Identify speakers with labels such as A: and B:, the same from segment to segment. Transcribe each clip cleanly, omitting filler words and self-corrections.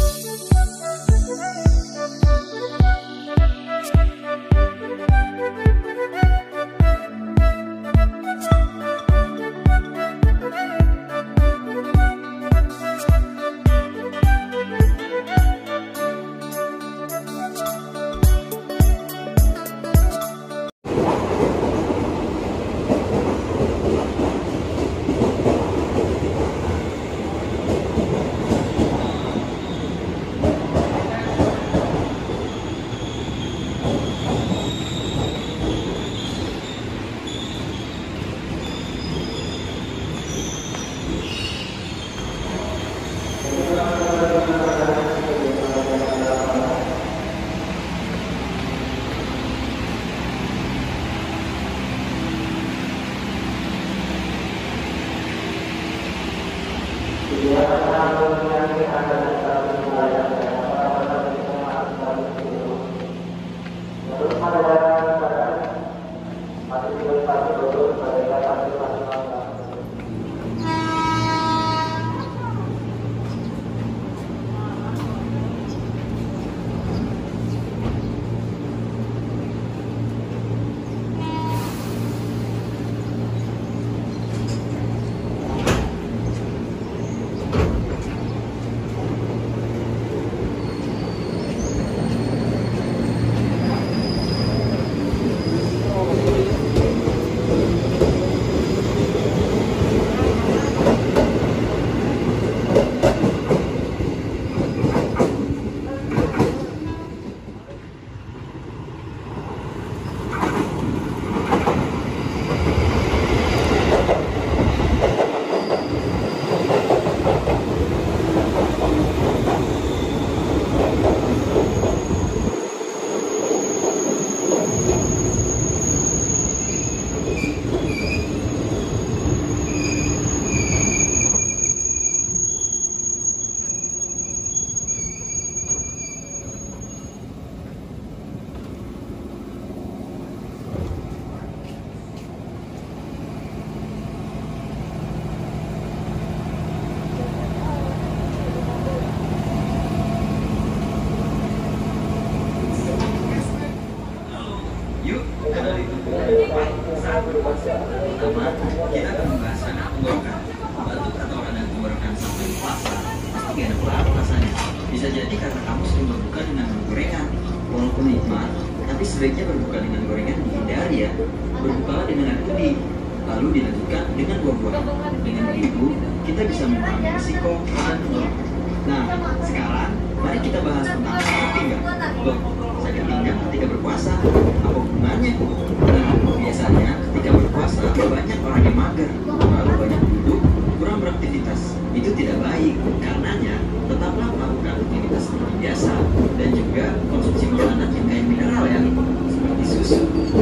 A: Pertama, kita akan membahas anak tenggorokan. Batuk atau radang tenggorokan sampai puasa pasti gak enak banget rasanya. Bisa jadi karena kamu sering berbuka dengan gorengan. Walaupun nikmat, tapi sebaiknya berbuka dengan gorengan dihindari ya. Berbukalah dengan air putih, lalu dilanjutkan dengan buah-buahan. Dengan begitu, kita bisa mengurangi risiko radang tenggorokan. Nah, sekarang mari kita bahas tentang sakit pinggang. Loh, sakit pinggang ketika berpuasa, apa hubungannya? Nah, biasanya ketika berpuasa banyak orang yang mager, lalu banyak duduk, kurang beraktivitas. Itu tidak baik. Karenanya, tetaplah melakukan aktivitas seperti biasa dan juga konsumsi makanan yang kaya mineral ya, seperti susu,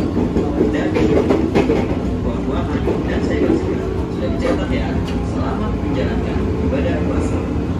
A: daging, buah-buahan, dan sayur-sayuran. Sudah dicatat ya. Selamat menjalankan ibadah puasa.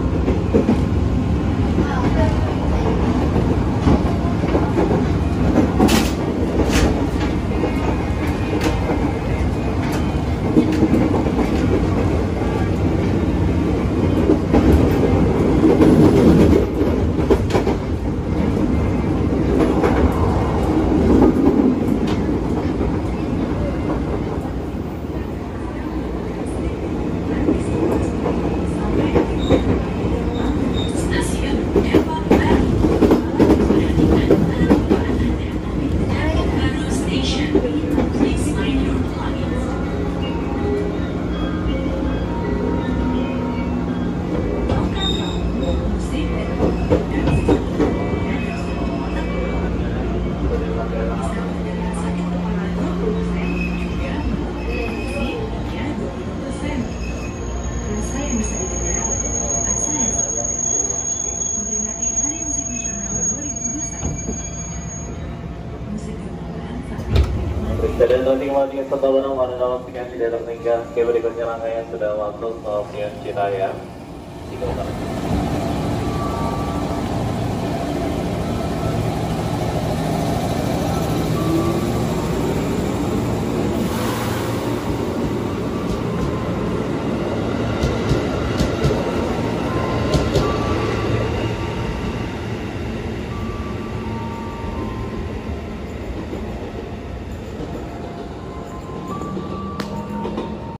B: Dan nanti kembali pertolongan mana dalam aplikasi dalam tinggal. Oke, berikutnya rangkaian sudah masuk ke Pion Citaya.